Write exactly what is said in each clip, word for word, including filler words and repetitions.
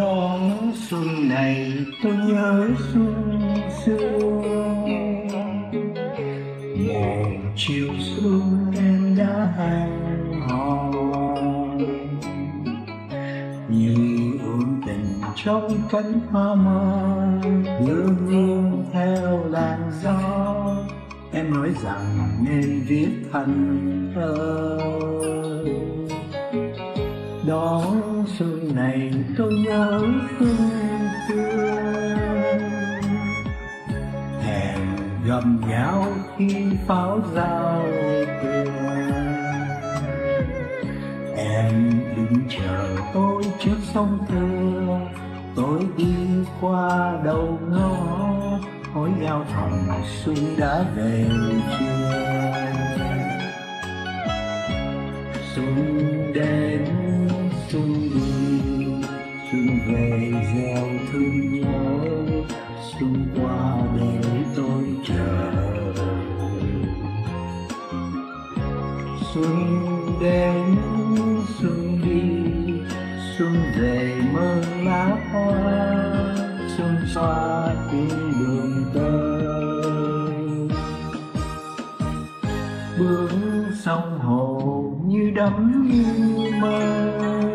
Đón xuân này tôi nhớ xuân xưa, một chiều xuân em đã hẹn hò, như ôn tình trong cánh hoa mai lướt nghiêng theo làn gió. Em nói rằng nên viết thành thơ. Đón xuân này tôi nhớ xuân xưa, hẹn gặp nhau khi pháo giao thừa. Em đứng chờ tôi trước sông Thưa, tôi đi qua đầu ngõ hỏi nhau thầm xuân đã về chưa. Xuân đến xuân đi, xuân về gieo thương nhớ, xuân qua để tôi chờ. Xuân đến xuân đi, xuân về mơ lá hoa, xuân xoa tiếng đường tơ. Bước sông hồ như đắm như mơ,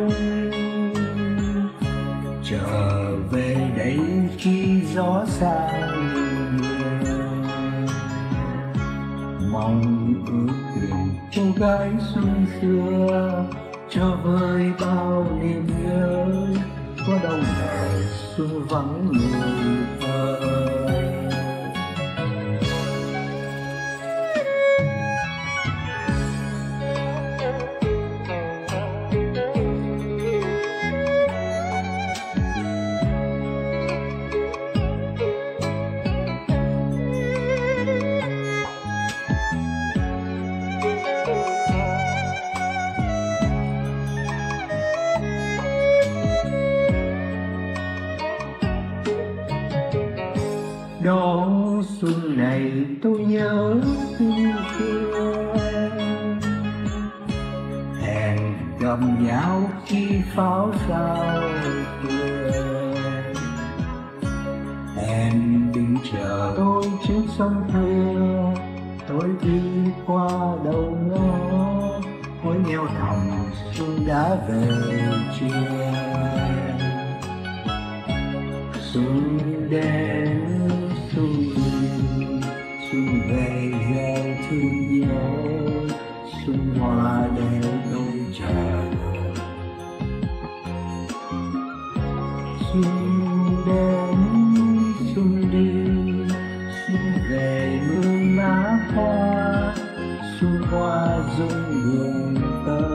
trở về đây khi gió sang mưa. Mong ước tìm cô gái xuân xưa, cho vơi bao niềm nhớ. Có đâu ngờ xuân vắng người thơ. Đón xuân này tôi nhớ xuân xưa, hẹn gặp nhau khi pháo giao thừa. Em đứng chờ tôi trước sông Thưa, tôi đi qua đầu ngõ hỏi nhau thầm xuân đã về chưa. Xuân đến xuân đi, xuân về gieo thương nhớ, xuân hoa để tôi chờ. Xuân đến xuân đi, xuân về mưa lá hoa, xuân qua rung đường tơ.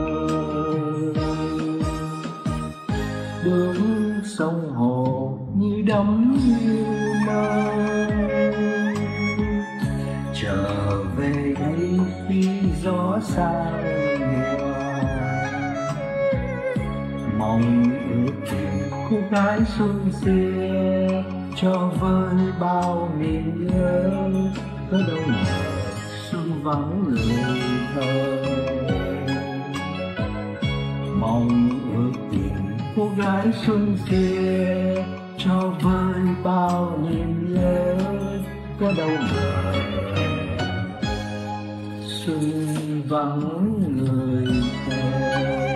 Bước sông hồ như đắm như mơ, trở về đây khi gió sang mùa. Mong ước tìm cô gái xuân xưa, cho vơi bao niềm nhớ. Có đâu ngờ xuân vắng người thơ. Mong ước tìm cô gái xuân xưa, cho vơi bao niềm nhớ. Có đâu ngờ xuân vắng người thơ.